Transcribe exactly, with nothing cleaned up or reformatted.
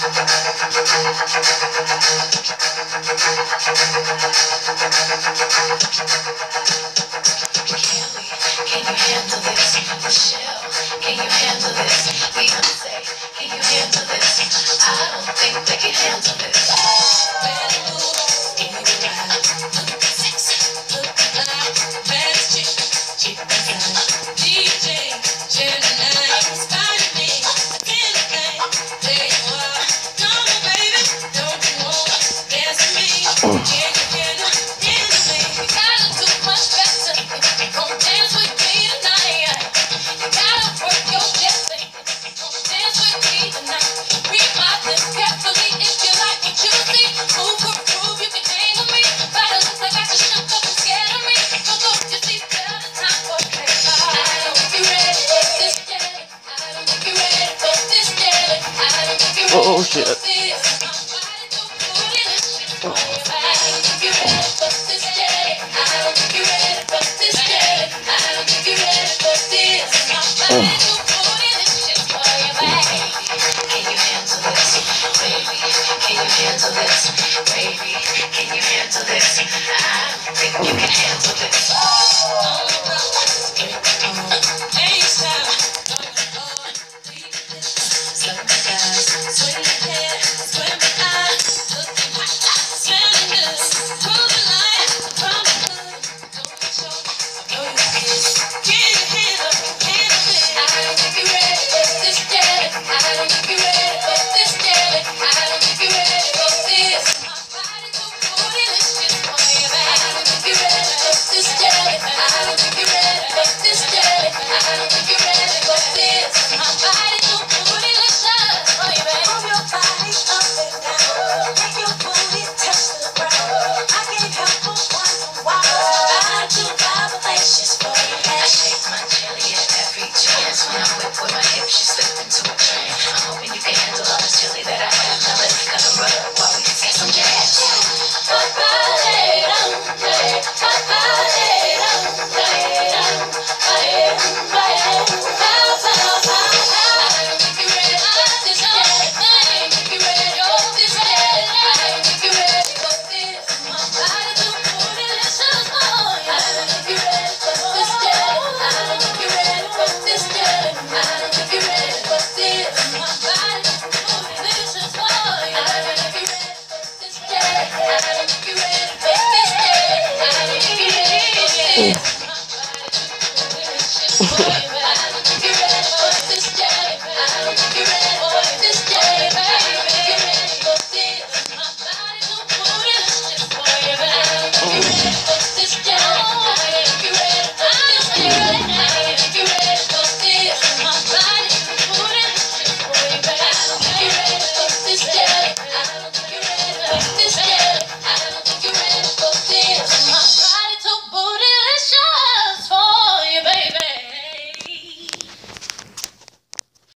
Can you handle this? Michelle, can you handle this? Beyonce, can you handle this? I don't think they can handle this. Better move, can you ride? Look sexy, look fly, best chick, chick design. D J, Gemini, inspire me. Anything, there you are. Come on, baby, don't you want to dance with me? Can you handle, handle me? You gotta do much better if you gon' dance with me tonight. You gotta work your dance, gon' dance with me tonight. Read my lips carefully if you like what you see. Who could prove you can hang with me? By the looks like I just shook up and scared of me. So don't you see better time for play? I don't think you ready for this jelly. I don't think you ready for this jelly. I don't think you ready Oh for shit. this. My body too good in this shit for you. I don't think you ready for this jelly. I don't think you ready for this jelly. I don't think you ready for this. My body too good in this shit for you, baby. Can you handle this, baby? Can you handle this, baby? Can you handle this? I don't think you can handle this.